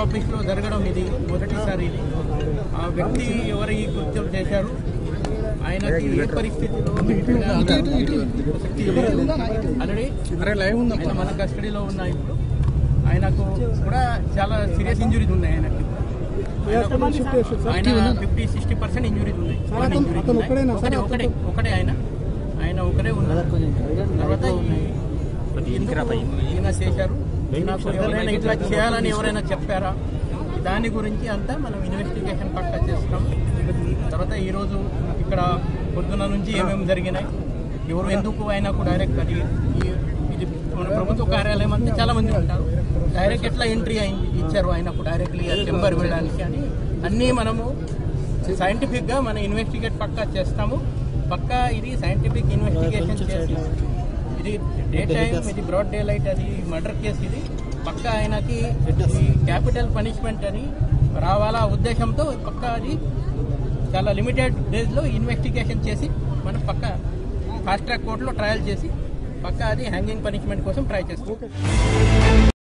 ఆఫీస్లో జరగడం ఇది మొదటిసారి. ఇది ఆ వ్యక్తి ఎవరు ఈ కృత్యం చేశారు, ఆయనకి ఏ పరిస్థితిలో ఆల్రెడీ ఆయన మన కస్టడీలో ఉన్నాయి. ఇప్పుడు ఆయనకు కూడా చాలా సీరియస్ ఇంజురీస్ ఉన్నాయి. ఆయనకి ఆయన 50-60% ఇంజురీస్ ఉన్నాయి. ఒకటే ఆయన ఒకరే ఉన్నారు. తర్వాత ఈయన చేశారు. నాకు ఎవరైనా ఇట్లా చేయాలని ఎవరైనా చెప్పారా, దాని గురించి అంతా మనం ఇన్వెస్టిగేషన్ పక్కా చేస్తాం. తర్వాత ఈరోజు ఇక్కడ పొద్దున నుంచి ఏమేమి జరిగినాయి, ఎవరు ఎందుకు ఆయనకు డైరెక్ట్ అది ఇది మన ప్రభుత్వ కార్యాలయం అంతా చాలా మంది ఉంటారు, డైరెక్ట్ ఎట్లా ఎంట్రీ ఇచ్చారు ఆయనకు డైరెక్ట్లీ చెంబర్ వెళ్ళడానికి అని అన్నీ మనము సైంటిఫిక్గా మన ఇన్వెస్టిగేట్ పక్కా చేస్తాము. పక్కా ఇది సైంటిఫిక్ ఇన్వెస్టిగేషన్ చేసి ఇది డే టైం, ఇది బ్రాడ్ డే లైట్, అది మర్డర్ కేసు. ఇది పక్కా ఆయనకి క్యాపిటల్ పనిష్మెంట్ అని రావాలా ఉద్దేశంతో పక్కా అది చాలా లిమిటెడ్ డేస్లో ఇన్వెస్టిగేషన్ చేసి మనం పక్కా ఫాస్ట్ ట్రాక్ కోర్టులో ట్రయల్ చేసి పక్కా అది హ్యాంగింగ్ పనిష్మెంట్ కోసం ట్రై చేస్తాం.